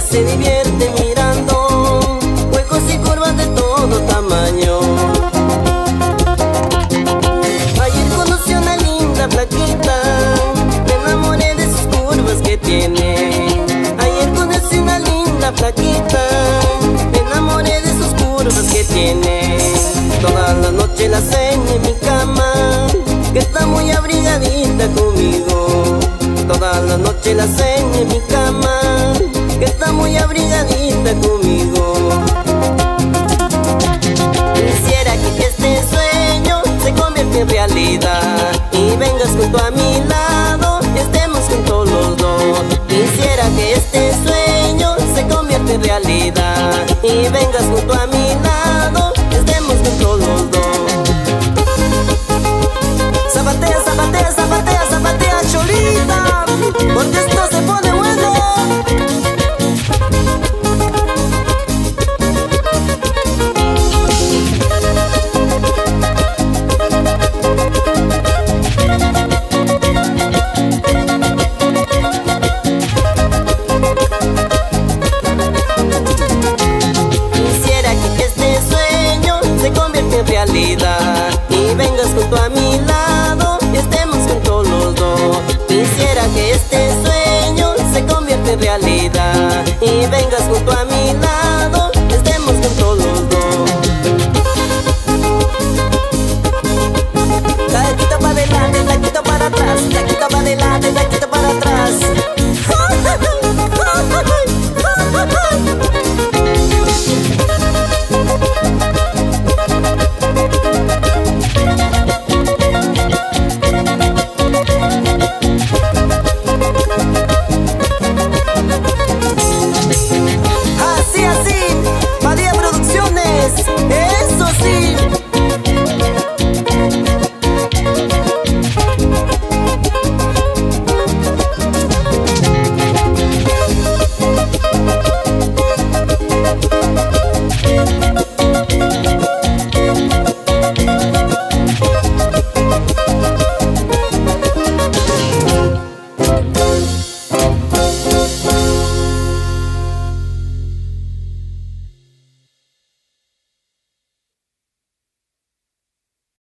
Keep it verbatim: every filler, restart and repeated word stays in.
se divierte mirando huecos y curvas de todo tamaño. Ayer conocí a una linda flaquita, me enamoré de sus curvas que tiene. Ayer conocí a una linda flaquita, me enamoré de sus curvas que tiene. Toda la noche la ceño en mi cama, que está muy abrigadita conmigo. Toda la noche la ceño en mi cama, que está muy abrigadita conmigo. Quisiera que este sueño se convierta en realidad y vengas junto a mi lado y estemos juntos los dos. Quisiera que este sueño se convierta en realidad y vengas junto a mi lado y estemos juntos los dos. Zapatea, zapatea, zapatea, zapatea, Cholita, porque esto se pone bueno. Quisiera que este sueño se convierta en realidad y vengas junto a mi lado y estemos juntos los dos. Quisiera que este sueño se convierta en realidad